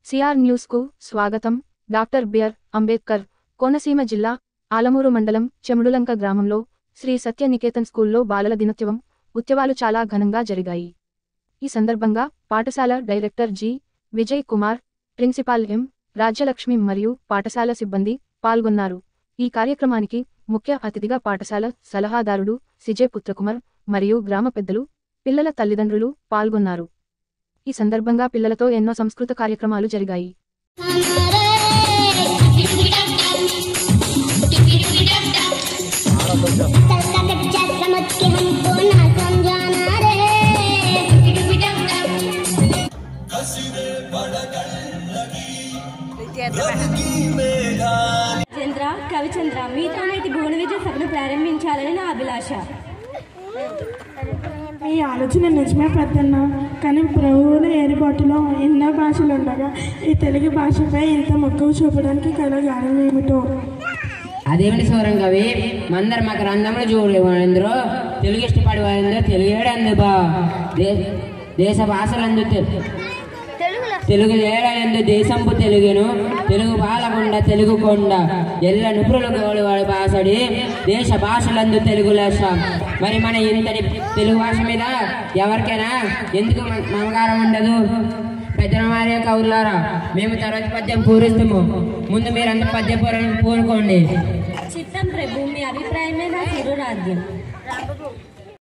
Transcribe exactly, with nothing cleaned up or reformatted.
CR news కు స్వాగతం. Doctor BR Ambedkar Konaseema జిల్లా ఆలమూరు మండలం చెముడులంక గ్రామంలో శ్రీ సత్య నికేతన్ స్కూల్లో బాలల దినోత్సవం ఉత్సవాలు చాలా ఘనంగా జరిగాయి. ఈ సందర్భంగా పాఠశాల director G Vijay Kumar, principal M Rajyalakshmi మరియు పాఠశాల సిబ్బంది పాల్గొన్నారు. ఈ కార్యక్రమానికి ముఖ్య అతిథిగా పాఠశాల సలహాదారుడు సిజే పుత్రకుమార్ మరియు గ్రామ పెద్దలు, పిల్లల తల్లిదండ్రులు పాల్గొన్నారు. ఈ సందర్భంగా పిల్లలతో ఎన్నో సంస్కృత కార్యక్రమాలు జరిగాయి. చంద్ర కవిచంద్ర మీతో నేటి భువన విద్య సభను ప్రారంభించాలని నా అభిలాష. మీ ఆలోచన నిజమే పెద్దన్న, కానీ ప్రభువుల ఏర్పాటులో ఎన్నో భాషలు ఉండగా ఈ తెలుగు భాషపై ఇంత మక్కువ చూపడానికి గల కారణం ఏమిటో. అదేమిటి సౌరం కవి, మందరు మా గ్రంథంలో చూడలే వాళ్ళందరూ తెలుగు ఇష్టపడి వాళ్ళందరూ తెలుగు అందుబా దేశ భాషలందు తెలుగు ఏడందు దేశంపు తెలుగును తెలుగు బాలకొండ తెలుగు కొండ ఎల్ల నిపుణులు గోడు వాడి భాషడి దేశ భాషలందు తెలుగు లెస్స. మరి మన ఇంతటి తెలుగు భాష మీద ఎవరికైనా ఎందుకు మమకారం ఉండదు? పెద్దల వారే కవులారా, మేము తర్వాత పద్యం పూరిస్తాము. ముందు మీరంతా పద్య పూరానికి పూనుకోండి. చిత్తం ప్రభు, మీ అభిప్రాయమే నా చిరు రాజ్యం.